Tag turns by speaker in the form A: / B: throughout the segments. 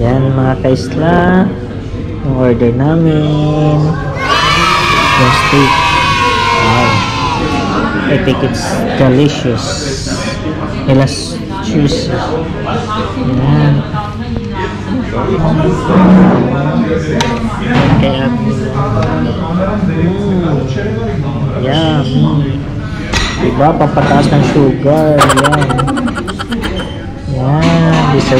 A: Yan mga kaisla, yung order namin, yung steak. Wow, I think it's delicious. Let's choose. Yan. Kaya yummy. Diba, pampataas ng sugar. Yan. Yan, dessert.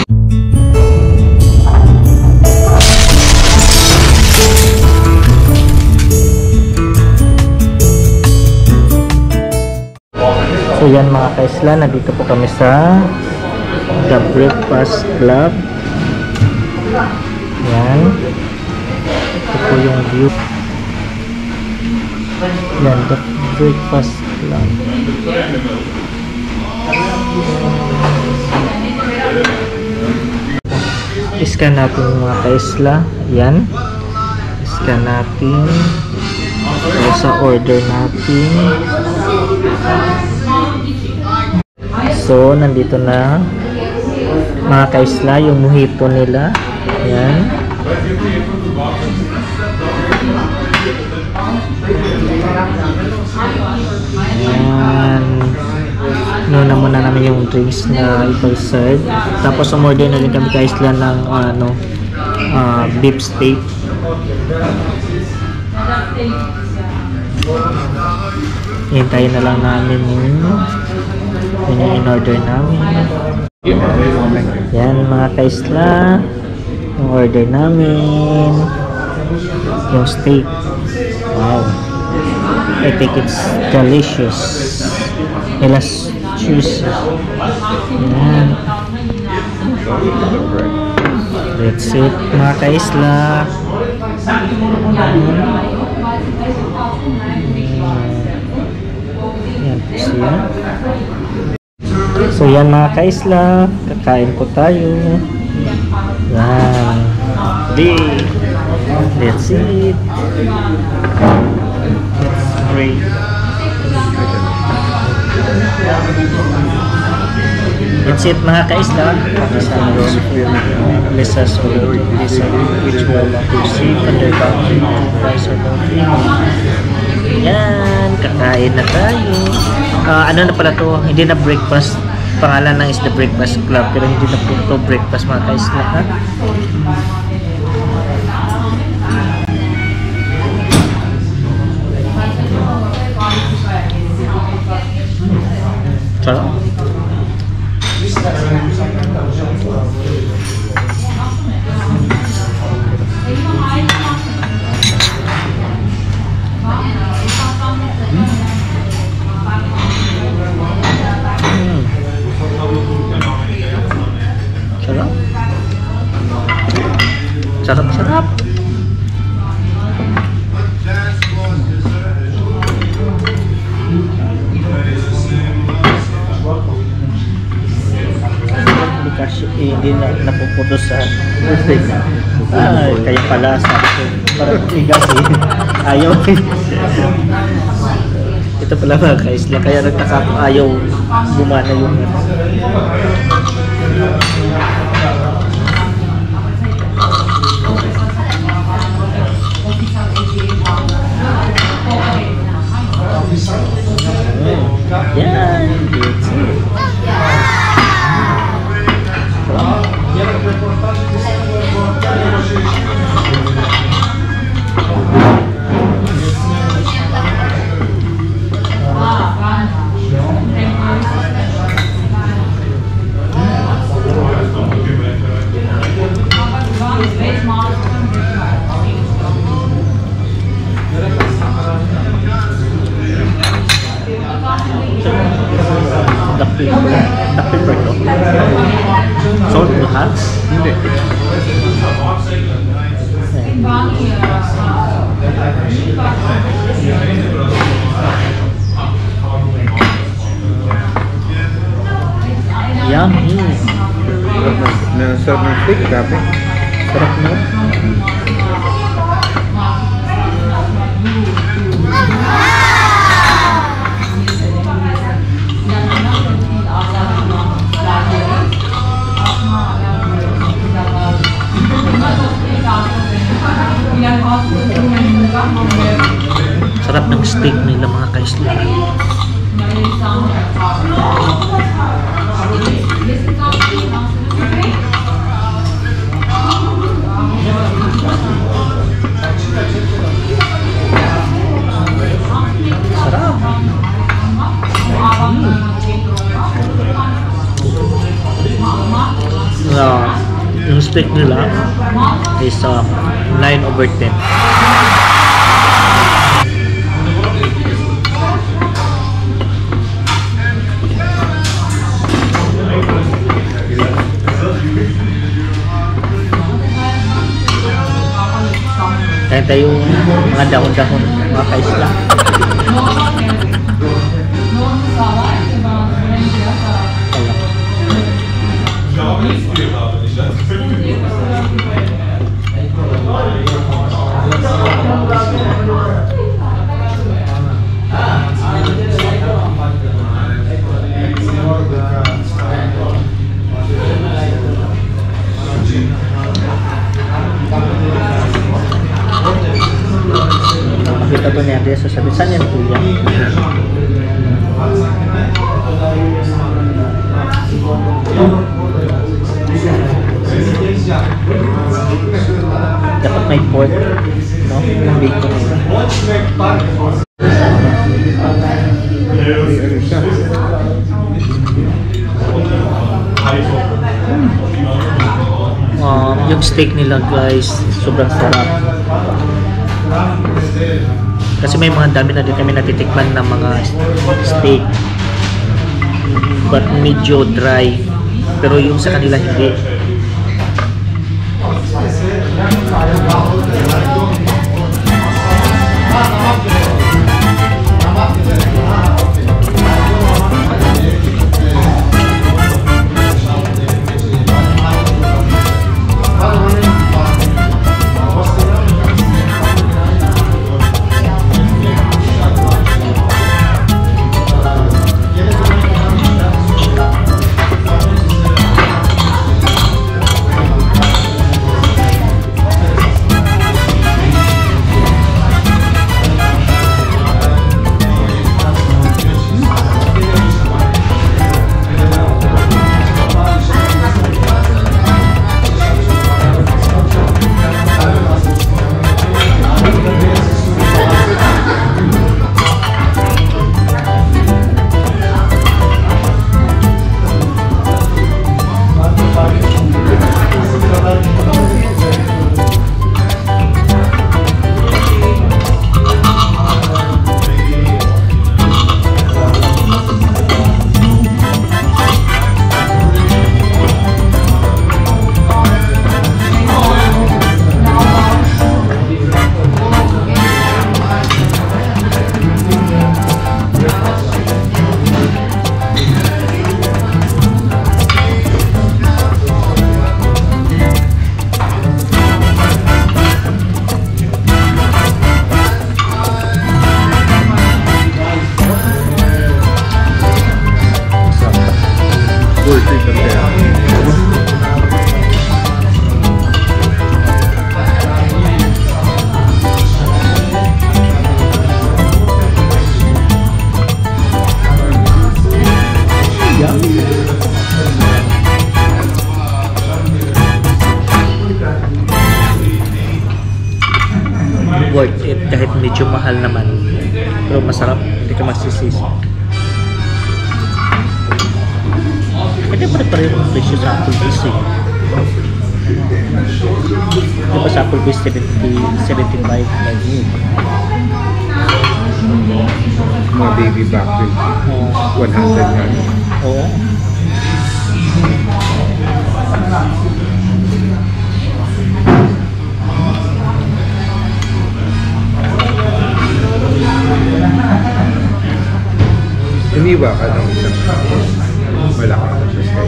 A: So yan mga kaisla, nandito po kami sa The Breakfast Club. Yan. Ito po yung view. Yan, The Breakfast Club. Iskan natin mga kaisla. Yan. Iskan natin. Sa order natin. So, nandito na mga kaisla yung mojito nila. Yan. Yan. Nuna muna namin yung drinks na ipag-serve. Tapos umorder na rin kami kaisla ng beef steak. Hintayin na lang namin yung in-order namin. Yan mga kaisla, yung order namin, yung steak. Wow, I think it's delicious. Let's choose. Yan. That's it mga kaisla. Yan po siya. So yan mga kaisla, kakain po tayo. Yan. That's it. That's great. That's it mga kaisla. Lisa which will to see under country price or country. Yan, kakain na tayo. Ano na pala to, hindi na breakfast. Pangalan ng is The Breakfast Club, pero hindi na po to breakfast mga kaisla, ha? Sarap. Sarap. Kasi hindi na napuputos sa kaya pala sabi ko parang tigas ayaw. Ito pala mga kaisla, kaya nagtaka ko ayaw gumana yung yan. Duck pepper to. Salt lahat? Hindi. Yummy.
B: Sarap ng steak, grabe.
A: Sarap no? Sarap ng steak nila mga kaisla. Sarap. Yung steak nila is 9/10. Kaya tayo mga dahon-dahon mga kaisla. Kita to niya dia sasabi saan yan kuya? Dapat may pork, no? Ang bacon nila. Yung steak nila guys, sobrang sarap. Kasi may mga dami na din kami natitikman ng mga steak, but medyo dry, pero yung sa kanila hindi. Worth it kahit medyo mahal naman, pero masarap, hindi ka magsisisi. Hindi pare-pareho ang presyo sa Applebee's eh. Diba sa Applebee's 75 like
B: Mga baby back ribs. 100 yan.
A: Oo.
B: Umiwa ka ng isang malaki na siya sa'yo.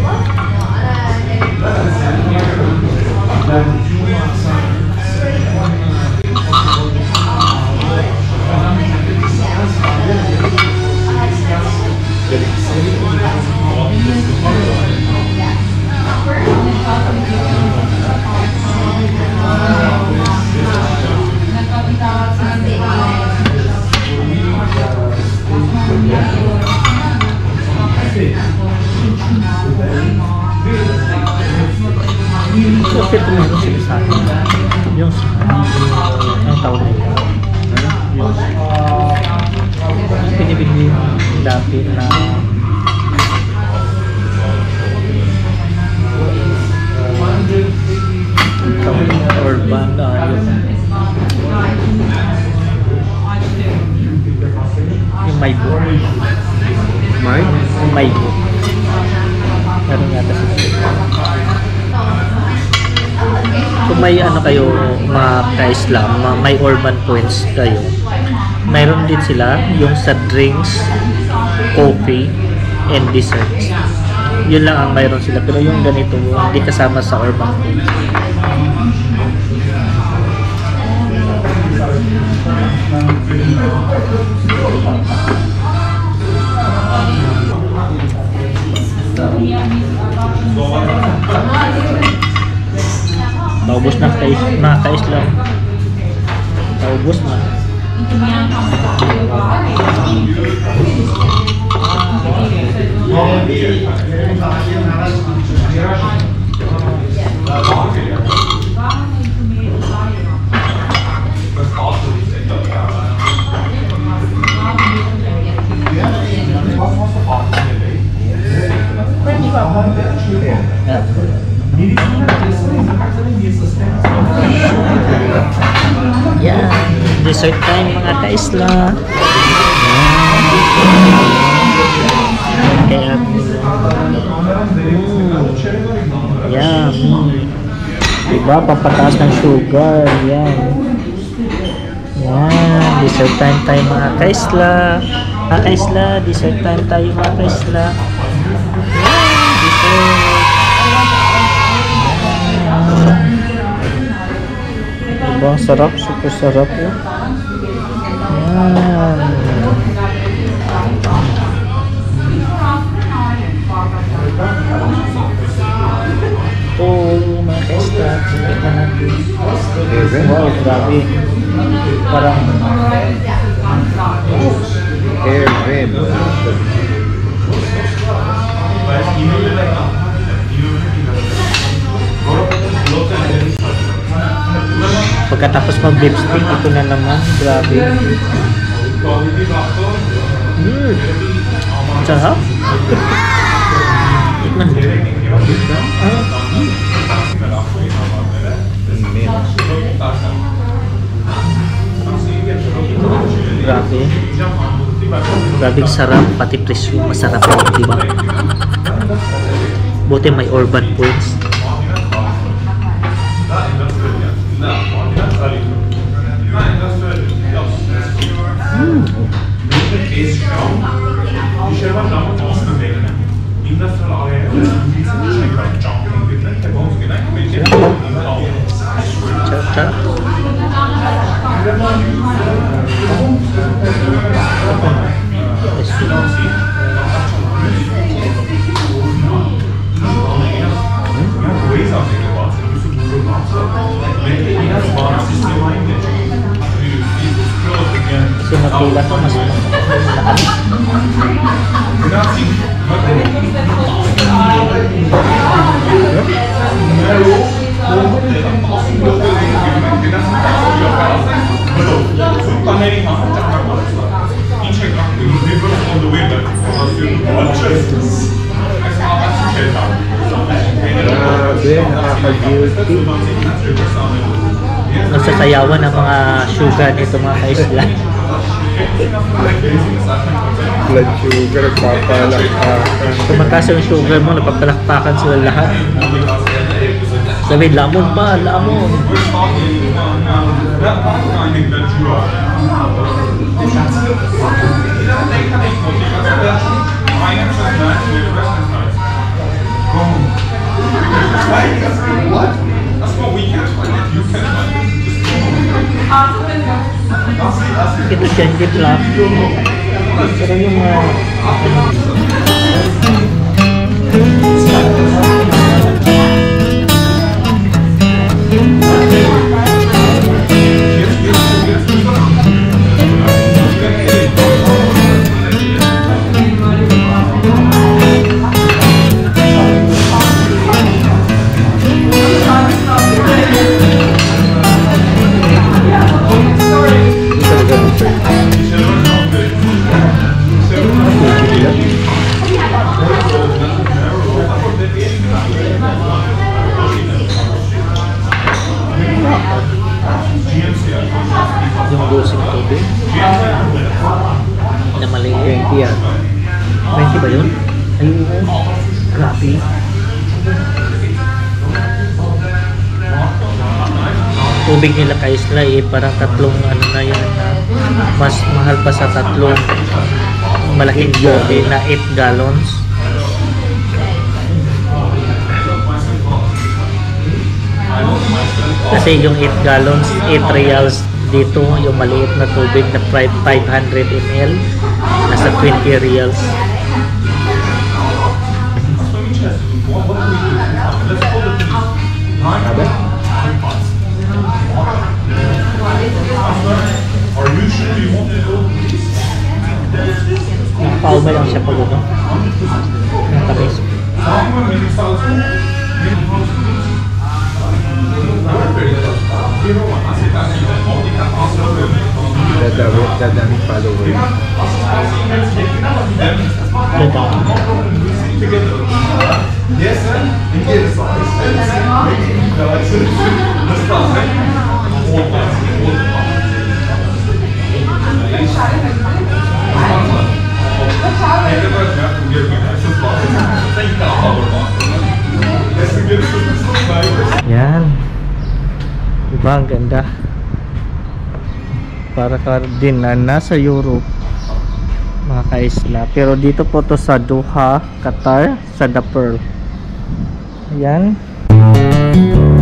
A: Bakit meron sila sa akin? Yung ang tawag nila. Yung pinibili dati na urban yung may book. May book. Meron yata sila. Kung may ano kayo mga ka-Islam, may urban points kayo, mayroon din sila yung sa drinks, coffee, and desserts. Yun lang ang mayroon sila, pero yung ganito hindi kasama sa urban points. Naubos na mga ka-Islam. Naubos na. Yan, dessert time mga ka-Isla. Kaya yan, diba, pampataas ng sugar. Yan, yan, dessert time tayo mga ka-Isla. Mga ka-Isla, dessert time tayo mga ka-Isla. Yan, dessert. Diba, sarap, super sarap yun. Yan. Oh, mga ka-Isla, tingnan natin. Wow, grabe. Parang
B: Heaven.
A: pagkatapos mag-lipstick, ito na naman. Grabe. Sarap. Tikman. Grabe. Grabe sarap, pati presyo masarap yun, diba? Buti may urban points. Cakap. Sinapila ko mas
B: Nakaka-guilty.
A: nagsasayawan ng mga sugar nito mga ka-Isla.
B: Blood sugar, nagpapalakpakan.
A: Tumataas yung sugar mo, napapalakpakan sila lahat. Sabi, lamon pa, lamon. Ito siya, hindi black. Pero yung yung dosing tubig na maliit.
B: 20 yan.
A: 20 ba yun? Ayun, grabe. Tubig nila ka-isla parang tatlong ano na yan, mas mahal pa sa tatlong malaking tubig na 8 gallons. Kasi yung 8 gallons, 8 reals dito, yung maliit na tubig na 500 ml, nasa 20 reals. Pauma lang siya pag ano. Ang tamis.
B: Dadaming follower.
C: Yes, sir. You get a size.
A: Yan. Diba ang ganda? Para ka din na nasa Europe, mga ka-isla. Pero dito po to sa Doha, Qatar, sa The Pearl. Ayan.